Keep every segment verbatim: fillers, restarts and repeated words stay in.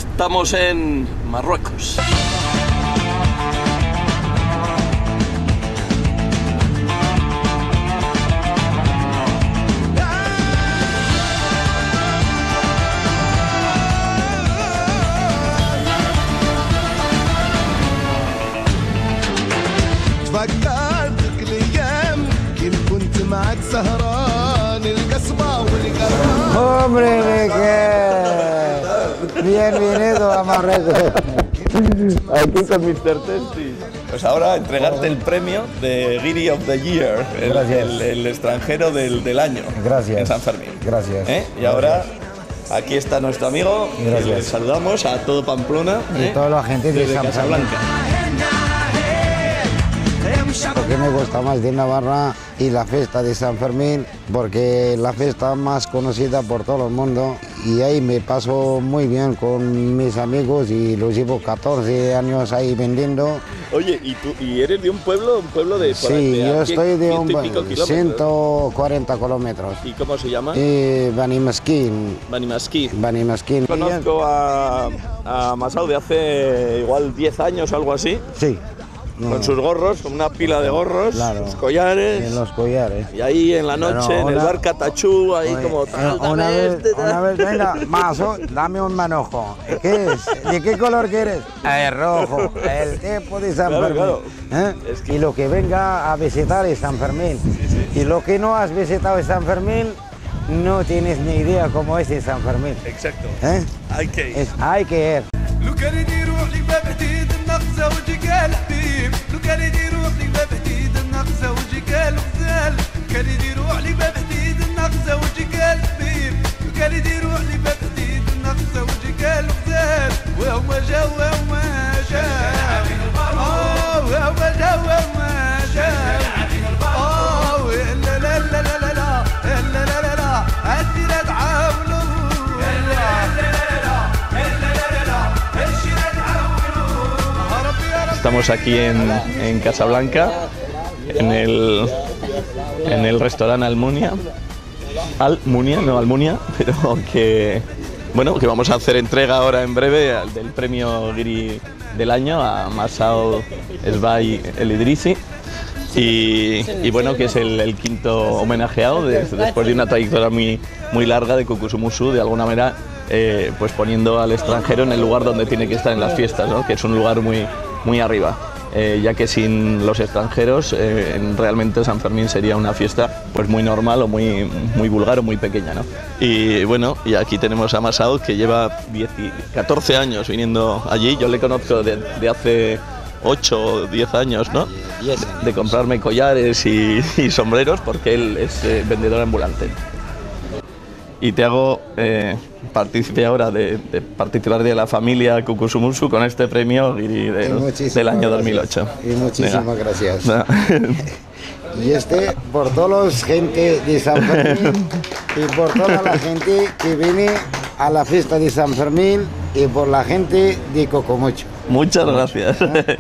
Estamos en Marruecos. تفكرتك الايام كيف كنت معك سهران القصبة والقران. ¡Hombre, Miguel! Bienvenido a Marruecos. Aquí con mister Testy. Pues ahora entregarte el premio de Guiri of the Year, el, el, el extranjero del, del año. Gracias. En San Fermín. Gracias. ¿Eh? Y ahora aquí está nuestro amigo. Gracias. Le saludamos a todo Pamplona. Y ¿eh? toda la gente de Desde San Casablanca. Lo que me gusta más de Navarra y la fiesta de San Fermín, porque la fiesta más conocida por todo el mundo, y ahí me paso muy bien con mis amigos y los llevo catorce años ahí vendiendo. Oye, ¿y tú y eres de un pueblo, un pueblo de por ahí, Sí, de yo a cien, estoy de ciento y un pico kilómetros? ciento cuarenta kilómetros. ¿Y cómo se llama? Eh, Bani Mesquín. Bani Mesquín. Bani Mesquín. Conozco a, a Masao de hace igual diez años o algo así. Sí. Con no. sus gorros, con una pila de gorros, claro, sus collares. En los collares. Y ahí en la noche, bueno, una, en el bar Catachú, ahí oye, como tal. Una vez, este, una vez, venga, Maso, dame un manojo. ¿Qué es? ¿De qué color quieres? El rojo, el tiempo de San claro, Fermín. Claro. ¿Eh? Es que... Y lo que venga a visitar es San Fermín. Sí, sí. Y lo que no has visitado es San Fermín, no tienes ni idea cómo es en San Fermín. Exacto. ¿Eh? Hay que ir. Es, hay que ir. Estamos aquí en, en Casablanca, en el, en el restaurante Almunia, Almunia, no Almunia, pero que, bueno, que vamos a hacer entrega ahora en breve del premio Guiri del año a Masao Esbay El Idrisi. Y, y bueno, que es el, el quinto homenajeado de, después de una trayectoria muy, muy larga de Kukusumusu, de alguna manera eh, pues poniendo al extranjero en el lugar donde tiene que estar en las fiestas, ¿no? Que es un lugar muy, muy arriba, eh, ya que sin los extranjeros eh, realmente San Fermín sería una fiesta pues muy normal o muy, muy vulgar o muy pequeña, ¿no? Y bueno, y aquí tenemos a Masao, que lleva diez, catorce años viniendo allí. Yo le conozco de, de hace ocho o diez años, ¿no? De comprarme collares y, y sombreros, porque él es eh, vendedor ambulante. Y te hago eh, partícipe ahora de, de participar de la familia Kukusumusu con este premio Guiri del, del año dos mil ocho. Y muchísimas Venga. gracias. No. Y este por toda la gente de San Fermín y por toda la gente que viene a la fiesta de San Fermín y por la gente de Cocomocho. Muchas gracias.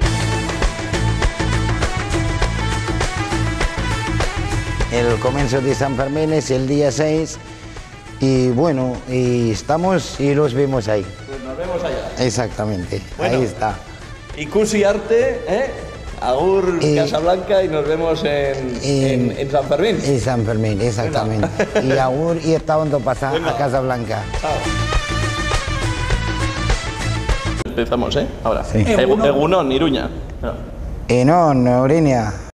El comienzo de San Fermín es el día seis y bueno, y estamos y los vemos ahí. Pues nos vemos allá. Exactamente, bueno, ahí está. Y Cusi Arte, ¿eh? Agur y, Casablanca, y nos vemos en, en, en San Fermín. En San Fermín, exactamente. Venga. Y agur y está hondo pasa a Casablanca. Chao. Empezamos, ¿eh? Ahora. Sí. Egunon, Iruña. No. Egunon, Orinia.